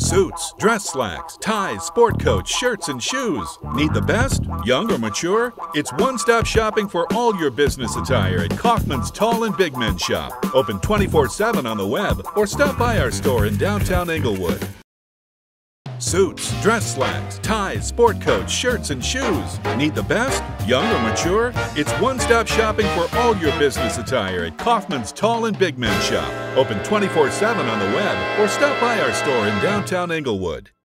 Suits, dress slacks, ties, sport coats, shirts, and shoes. Need the best? Young or mature? It's one-stop shopping for all your business attire at Kaufman's Tall and Big Men Shop. Open 24/7 on the web or stop by our store in downtown Englewood. Suits, dress slacks, ties, sport coats, shirts, and shoes. Need the best? Young or mature? It's one-stop shopping for all your business attire at Kaufman's Tall and Big Men Shop. Open 24/7 on the web or stop by our store in downtown Englewood.